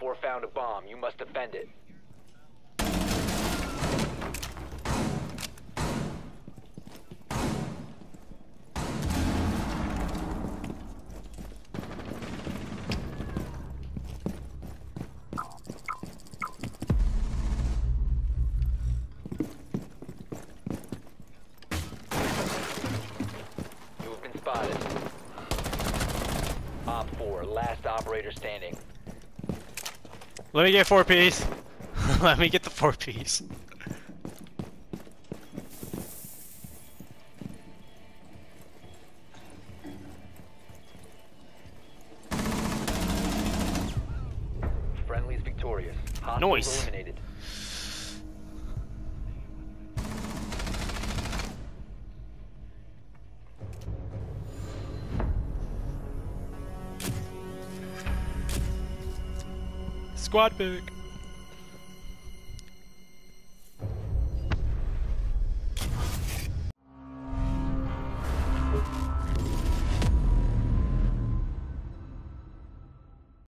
4 found a bomb. You must defend it. You have been spotted. Op 4, last operator standing. Let me get 4 piece. Let me get the 4 piece. Friendly's victorious. Hostiles Noise. eliminated. Squad pick.